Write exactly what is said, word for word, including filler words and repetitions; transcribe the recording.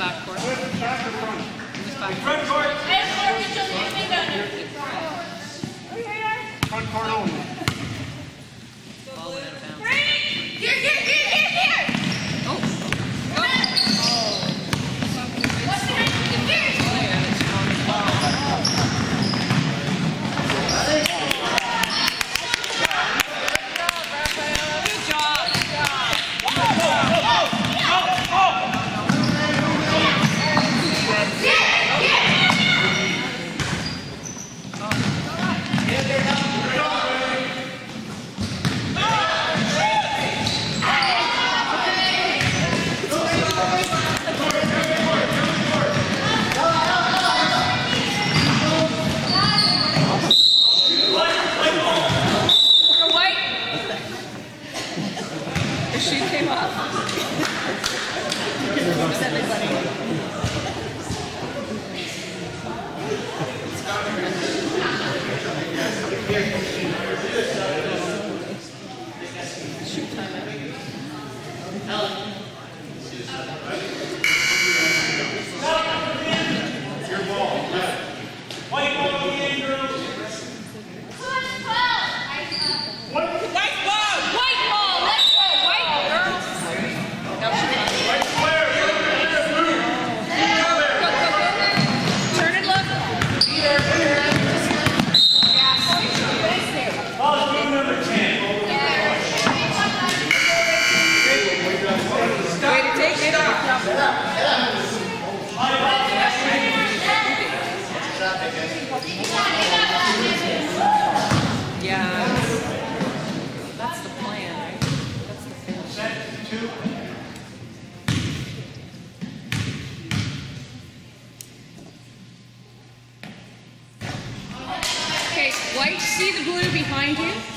back court. Back or front? Just back Front court. Front court only. Ball went out of bounds. Here, here, here, here, here! Oh! Oh! Oh! What's behind you? Here! Good job! The shoe came off. Where's everybody? Shoot time out. Your ball. White ball again, girls. White. White ball! White ball! Let's go! White girls! No, she can't. White square. Move. Go, go, go. Turn and look. Ball is number ten. Way to take it. Yeah. That's the plan, right? That's the finish. Set two. Okay, white, see the blue behind you?